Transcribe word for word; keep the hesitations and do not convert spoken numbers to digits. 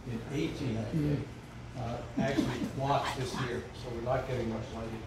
in eighteen, I think, uh, actually blocked this year, so we're not getting much lighting.